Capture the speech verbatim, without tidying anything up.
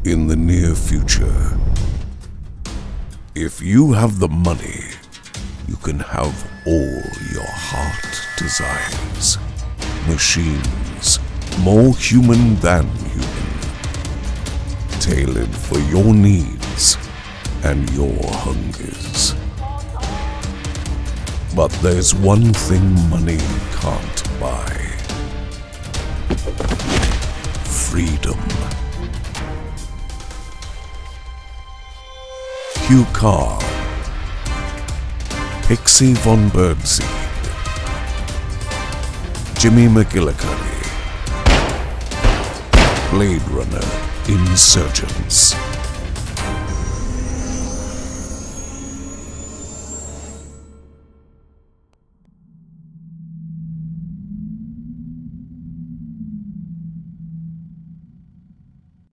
in the near future. If you have the money, you can have all your heart desires. Machines, more human than human, tailored for your needs and your hungers. But there's one thing money can't buy. Freedom. Hugh Carr, Pixie von Birdseed, Jimmy McGillicuddy, Blade Runner Insurgence.